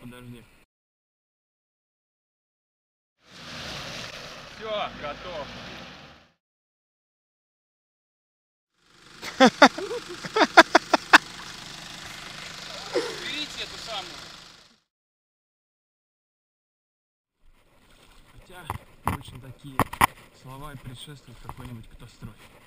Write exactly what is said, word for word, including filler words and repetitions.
подожди. Все, готов. Берите эту самую. Хотя, обычно такие слова и предшествуют какой-нибудь катастрофе.